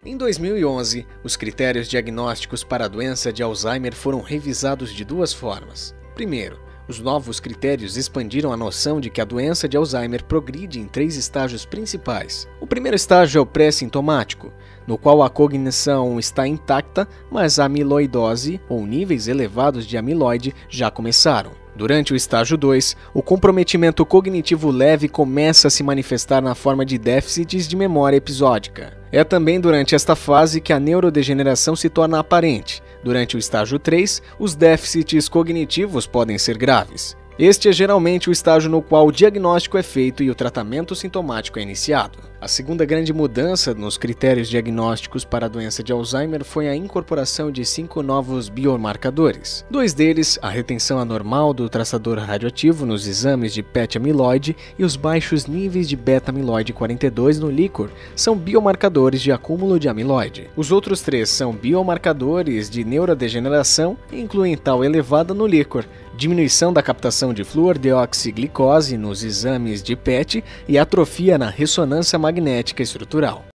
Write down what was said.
Em 2011, os critérios diagnósticos para a doença de Alzheimer foram revisados de duas formas. Primeiro, os novos critérios expandiram a noção de que a doença de Alzheimer progride em 3 estágios principais. O primeiro estágio é o pré-sintomático, no qual a cognição está intacta, mas a amiloidose, ou níveis elevados de amiloide, já começaram. Durante o estágio 2, o comprometimento cognitivo leve começa a se manifestar na forma de déficits de memória episódica. É também durante esta fase que a neurodegeneração se torna aparente. Durante o estágio 3, os déficits cognitivos podem ser graves. Este é geralmente o estágio no qual o diagnóstico é feito e o tratamento sintomático é iniciado. A segunda grande mudança nos critérios diagnósticos para a doença de Alzheimer foi a incorporação de 5 novos biomarcadores. 2 deles, a retenção anormal do traçador radioativo nos exames de PET amiloide e os baixos níveis de beta-amiloide 42 no líquor, são biomarcadores de acúmulo de amiloide. Os outros 3 são biomarcadores de neurodegeneração e incluem tal elevada no líquor, diminuição da captação de fluor-deoxiglicose nos exames de PET e atrofia na ressonância magnética estrutural.